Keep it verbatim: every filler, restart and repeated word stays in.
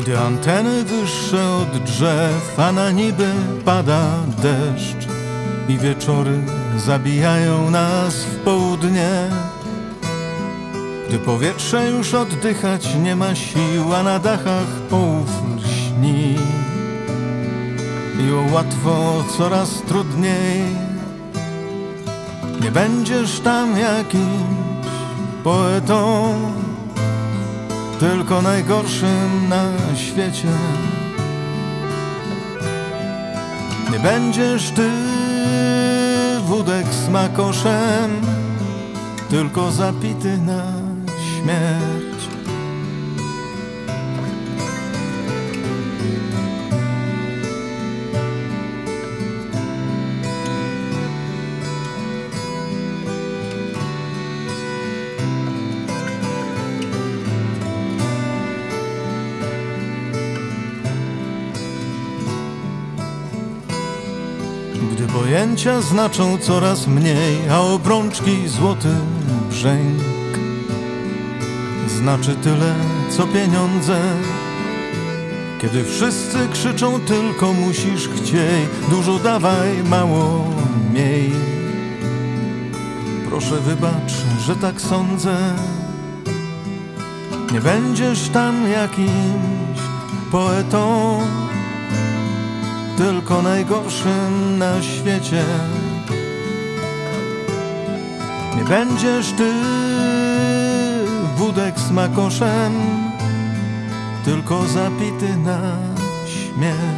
Gdy anteny wyższe od drzew, a na niby pada deszcz i wieczory zabijają nas w południe. Gdy powietrze już oddychać nie ma sił, a na dachach połów lśni i o łatwo coraz trudniej. Nie będziesz tam jakimś poetą, tylko najgorszym na świecie. Nie będziesz ty wódek smakoszem, tylko zapity na śmierć. Gdy pojęcia znaczą coraz mniej, a obrączki złoty brzęk znaczy tyle, co pieniądze. Kiedy wszyscy krzyczą tylko musisz chciej, dużo dawaj, mało miej. Proszę wybacz, że tak sądzę. Nie będziesz tam jakimś poetą, tylko najgorszym na świecie. Nie będziesz ty wódek smakoszem, tylko zapity na śmierć.